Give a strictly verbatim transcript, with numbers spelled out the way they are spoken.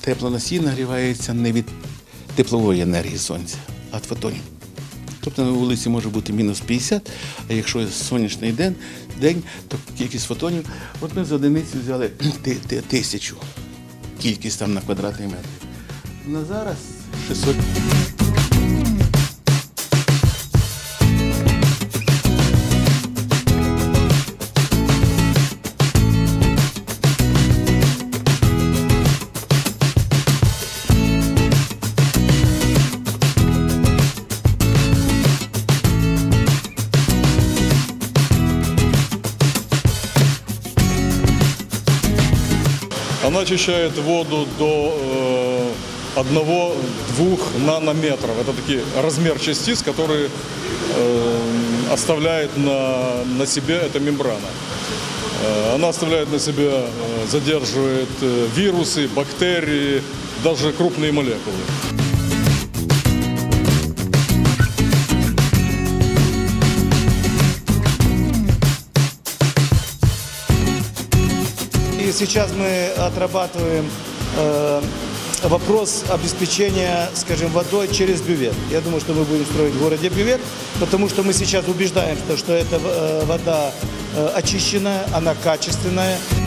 теплоносій нагрівається не від теплової енергії сонця, а від фотонів. Тобто на вулиці може бути мінус п'ятдесят, а якщо сонячний день, день, то кількість фотонів, от ми з одиниці взяли тисячу, кількість там на квадратний метр. На зараз шістсот. Она очищает воду до э, одного-двух нанометров. Это такие размер частиц, которые э, оставляет на, на себе эта мембрана. Э, она оставляет на себе, э, задерживает э, вирусы, бактерии, даже крупные молекулы. И сейчас мы отрабатываем э, вопрос обеспечения, скажем, водой через бювет. Я думаю, что мы будем строить в городе бювет, потому что мы сейчас убеждаем, что, что эта э, вода э, очищенная, она качественная.